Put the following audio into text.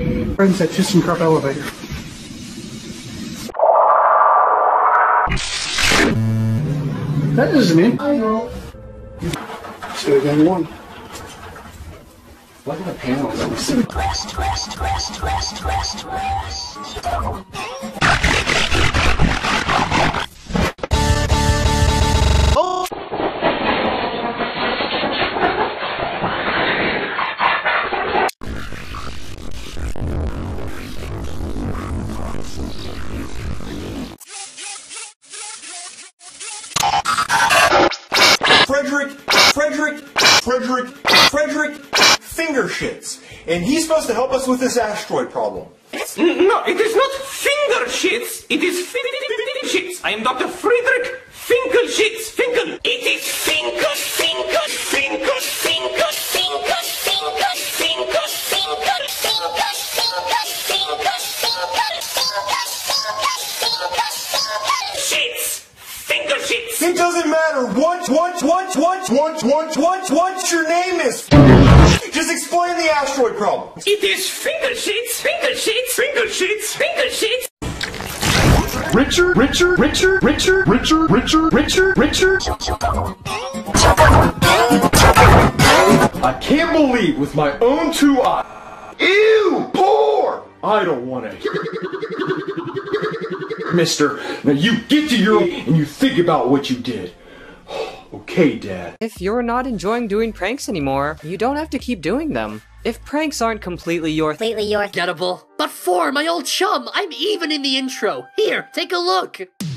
Friends at ThyssenKrupp elevator. That isn't it. I know. So again, one. Look at the panels. Rest. Frederick finger shits, and he's supposed to help us with this asteroid problem. No, it is not finger shits. It is shits. I am Dr. Friedrich Finkelshits. Finkel. It is Finkel. Shits. Finger shits. It doesn't matter what your name is. Just explain the asteroid problem. It is finger shits. Richard. I can't believe with my own two eyes. Ew, poor. I don't want to. Mister, now you get to your and you think about what you did. Okay, Dad. If you're not enjoying doing pranks anymore, you don't have to keep doing them. If pranks aren't completely your Gettable. But for my old chum, I'm even in the intro. Here, take a look.